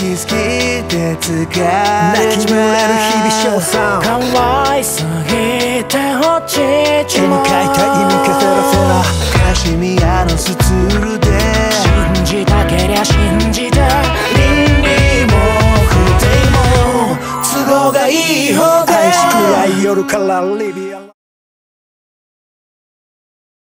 き好きって疲れる泣き群れる日々称賛可愛すぎて落ちち絵にまう描いた意味消せらせなカシミヤのスツールで信じたけりゃ信じて倫理も不定も都合がいい方で愛しくない夜からリビア